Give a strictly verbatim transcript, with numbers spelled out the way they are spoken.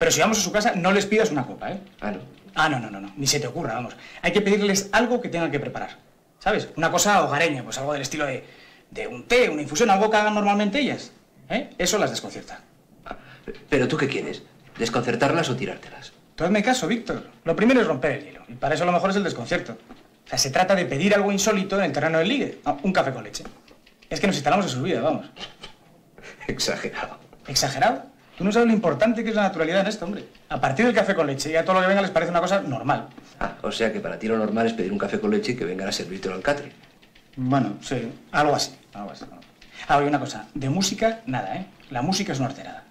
Pero si vamos a su casa, no les pidas una copa, ¿eh? Ah, ¿no? Ah, no, no, no, no. Ni se te ocurra, vamos. Hay que pedirles algo que tengan que preparar. ¿Sabes? Una cosa hogareña, pues algo del estilo de, de un té, una infusión, algo que hagan normalmente ellas. ¿Eh? Eso las desconcierta. Ah, ¿pero tú qué quieres? ¿Desconcertarlas o tirártelas? Tú hazme caso, Víctor. Lo primero es romper el hielo. Y para eso lo mejor es el desconcierto. O sea, se trata de pedir algo insólito en el terreno del ligue. Ah, un café con leche. Es que nos instalamos en su vida, vamos. Exagerado. ¿Exagerado? Tú no sabes lo importante que es la naturalidad en esto, hombre. A partir del café con leche y a todo lo que venga les parece una cosa normal. Ah, o sea que para ti lo normal es pedir un café con leche y que vengan a servirte el alcatre. Bueno, sí, algo así, algo así. Ah, oye, una cosa, de música, nada, ¿eh? La música es una horterada.